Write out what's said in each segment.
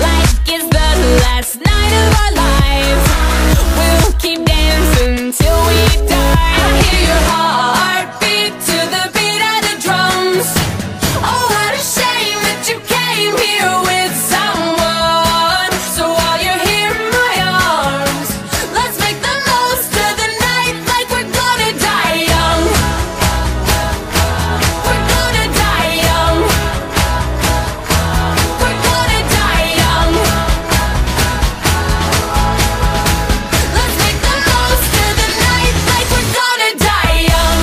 like it's the last night of our lives. We'll keep dancing till we die. I hear your heartbeat to the beat of the drums. Oh, what a shame that you came here with someone. So while you're here in my arms, let's make the most of the night like we're gonna die young. We're gonna die young. We're gonna die young. Let's make the most of the night like we're gonna die young.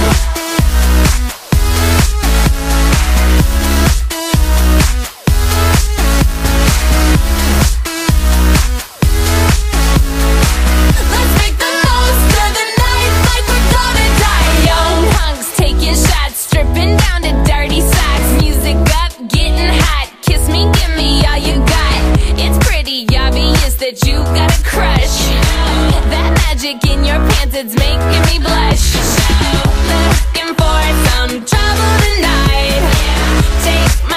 Let's make the most of the night like we're gonna die young. Punks taking shots, stripping down to dirty socks. Music up, getting hot. Kiss me, give me all you got. It's pretty obvious that you got a crush. That magic in your pants, it's making me blush. Looking for some trouble tonight. Take